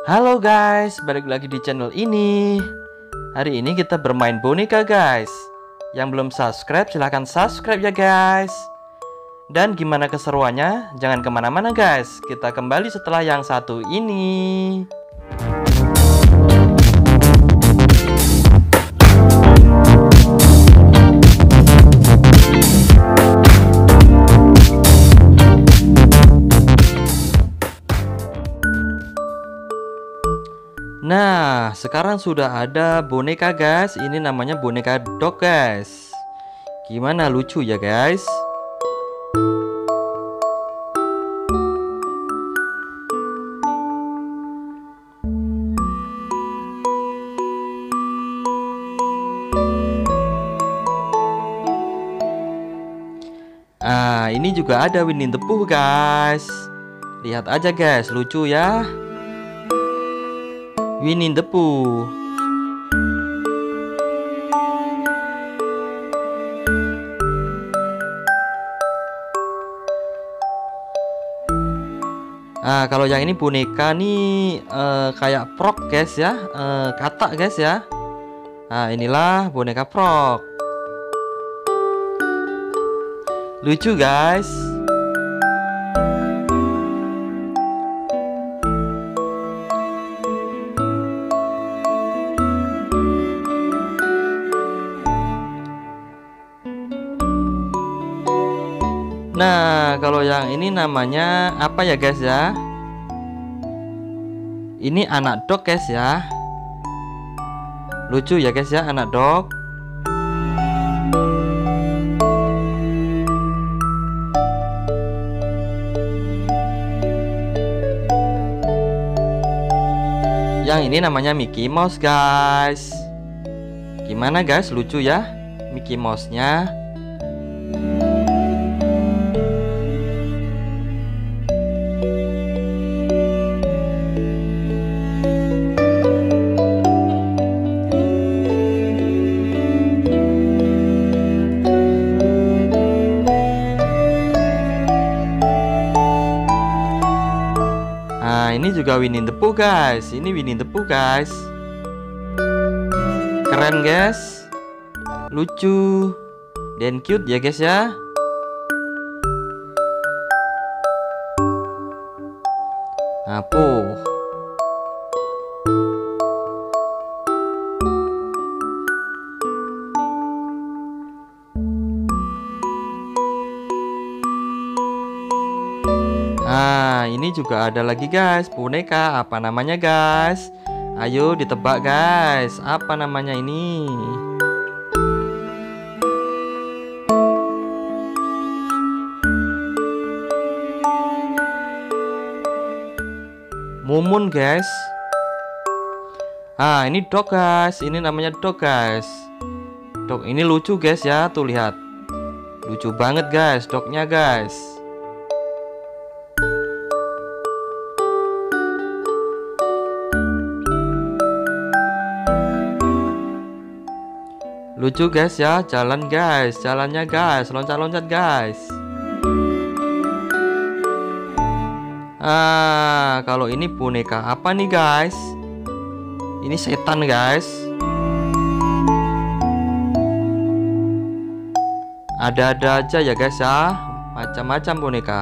Halo guys, balik lagi di channel ini. Hari ini kita bermain boneka guys. Yang belum subscribe silahkan subscribe ya guys. Dan gimana keseruannya? Jangan kemana-mana guys. Kita kembali setelah yang satu ini. Nah, sekarang sudah ada boneka guys. Ini namanya boneka dog guys. Gimana, lucu ya guys? Ah, ini juga ada Winnie the Pooh guys. Lihat aja guys, lucu ya. Winnie the Pooh. Nah, kalau yang ini boneka nih kayak frog guys ya, katak guys ya. Nah, inilah boneka frog. Lucu guys. Nah, kalau yang ini namanya apa ya guys ya? Ini anak dog guys ya. Lucu ya guys ya, anak dog. Yang ini namanya Mickey Mouse guys. Gimana guys, lucu ya Mickey Mouse-nya? Nah, ini juga Winnie the Pooh guys. Ini Winnie the Pooh guys. Keren guys. Lucu dan cute ya guys ya. Apa? Nah, ini juga ada lagi guys, boneka. Apa namanya guys? Ayo ditebak guys. Apa namanya ini? Mumun guys. Ah, ini dog guys. Ini namanya dog guys. Dog ini lucu guys ya. Tuh lihat. Lucu banget guys dognya guys. Lucu guys ya, jalan guys, jalannya guys, loncat-loncat guys. Ah, kalau ini boneka apa nih guys? Ini setan guys. Ada-ada aja ya guys ya, macam-macam boneka.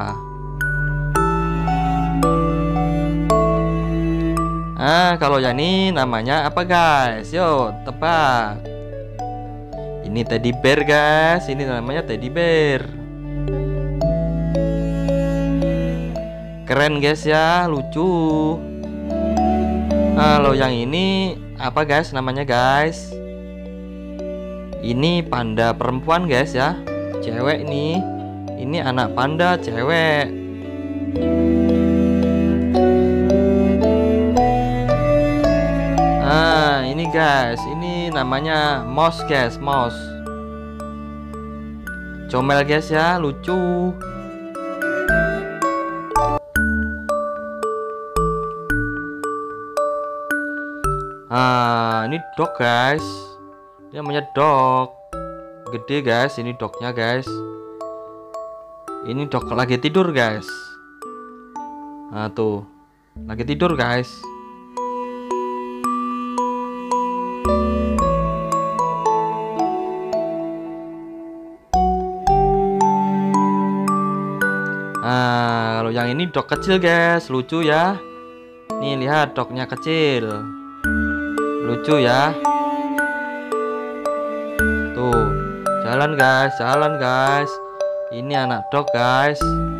Ah, kalau yang ini namanya apa guys? Yuk, tebak. Ini teddy bear guys, ini namanya teddy bear. Keren guys ya, lucu. Kalau yang ini apa guys namanya guys? Ini panda perempuan guys ya, cewek nih. Ini anak panda cewek. Ah, ini guys, ini namanya mouse guys, mouse. Comel guys ya, lucu. Ah, ini dog guys. Ini namanya dog. Gede guys, ini dognya guys. Ini dog lagi tidur guys. Nah tuh, lagi tidur guys. ini dog kecil guys, lucu ya. Nih lihat dognya kecil, lucu ya. Tuh, jalan guys, jalan guys. Ini anak dog guys.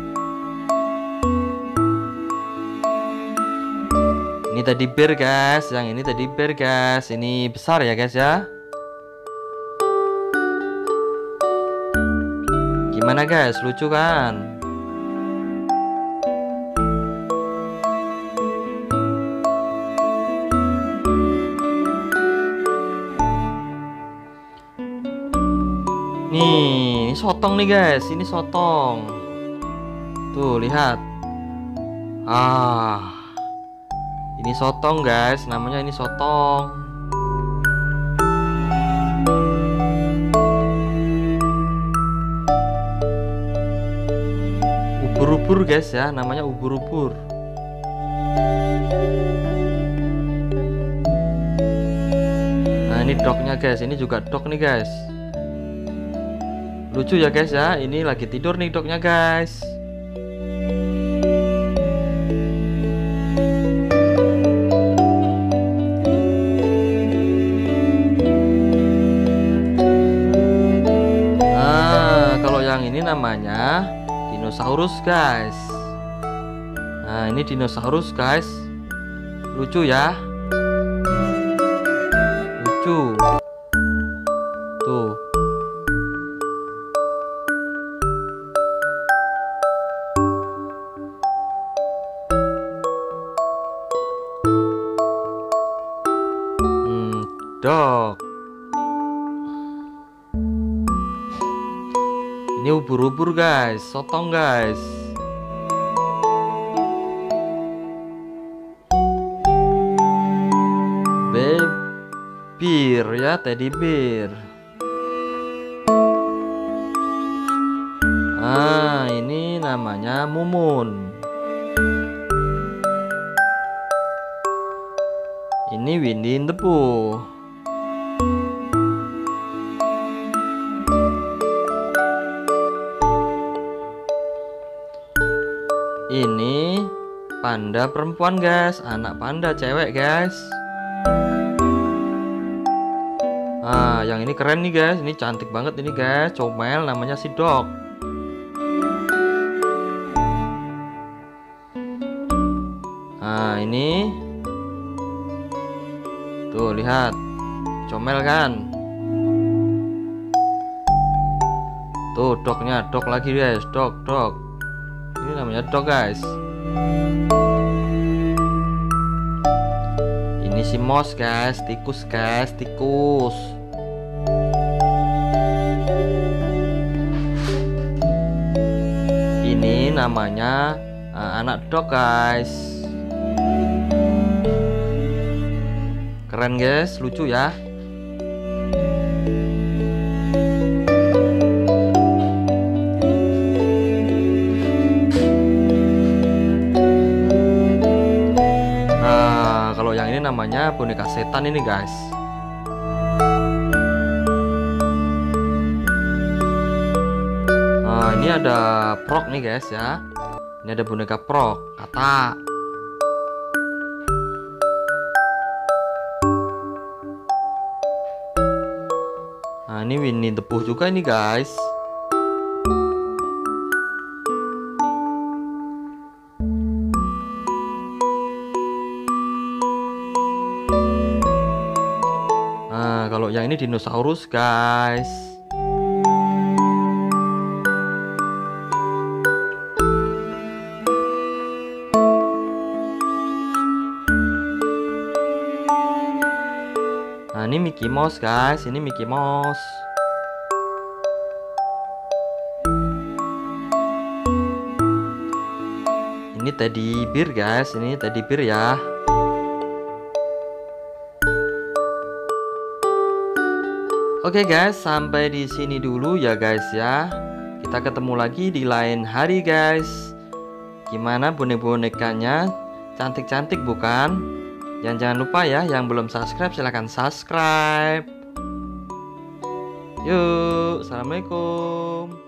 Ini teddy bear guys, yang ini teddy bear guys. Ini besar ya guys ya. Gimana guys, lucu kan? Nih, ini sotong nih guys, ini sotong. Tuh, lihat. Ini sotong guys, namanya ini sotong. Ubur-ubur guys ya, namanya ubur-ubur. Nah, ini dognya guys, ini juga dog nih guys. Lucu ya guys ya, ini lagi tidur nih dognya guys. Ini namanya dinosaurus guys. Nah, ini dinosaurus guys. Lucu ya. Lucu. Tuh. Dog. Ini ubur-ubur guys, sotong guys. Bear ya, teddy bear. Ini namanya mumun. Ini Winnie the Pooh. Ini panda perempuan guys, anak panda cewek guys. Yang ini keren nih guys, ini cantik banget ini guys, comel, namanya si dog. Ini tuh lihat, comel kan? Tuh dognya, dog lagi guys, dog. Ini namanya dog guys. Ini si mouse guys, tikus guys, tikus. Ini namanya anak dog guys. Keren guys, lucu ya. Namanya boneka setan ini guys. Ini ada Frog nih guys ya. Ini ada boneka Frog, kata. Ini Winnie the Pooh juga ini guys. Kalau yang ini dinosaurus guys. Ini Mickey Mouse guys, ini Mickey Mouse. Ini teddy bear guys, ini teddy bear ya. Oke guys, sampai di sini dulu ya guys ya. Kita ketemu lagi di lain hari guys. Gimana bonek-bonekanya? Cantik-cantik bukan? Dan jangan lupa ya, yang belum subscribe silahkan subscribe. Yuk, assalamualaikum.